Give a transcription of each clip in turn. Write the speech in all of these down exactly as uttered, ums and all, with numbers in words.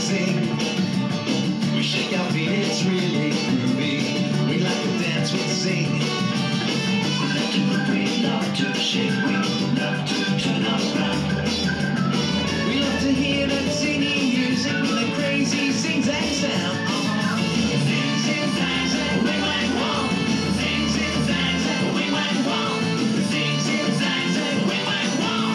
sing. We shake our feet, it's really groovy. We like to dance, we sing. We love to move, we love to shake, we love to turn around. We love to hear that singing music with that crazy zing-zang sound. Zing, zing, zang, zang, wing, wang, wong. Zing, zing, zang, zang, wing, wang, wong. Zing, zing, zang, zang, wing, wang, wong.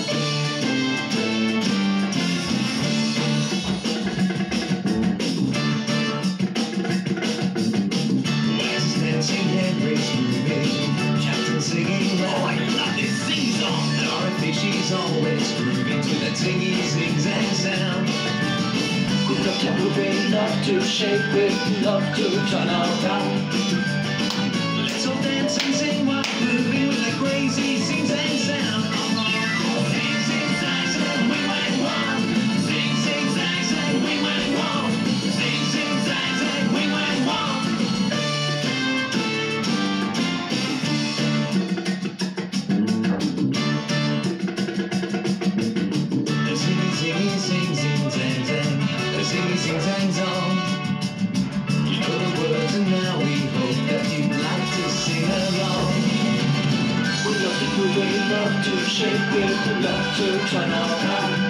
Wes dancing, Henry's grooving, Captain singing loud. Oh, I love this sing-song. Dorothy, she's always grooving to that zingy, zing-zang sound. We love to move, we love to shake, we love to turn around. Let's all dance and sing while moving with that crazy zing-zang sound. Zing, zing, zang, zang, wing, wang, wong. Zing, zing, zang, zang, wing, wang, wong. Zing, zing, zang, zang, wing, wang, wong. Zing, zing, zing, zing, zang, zang. Zing, zing, zang, zong. You know the words and now we hope that you'd like to sing along. We love to move, we love to shake, we love to turn around.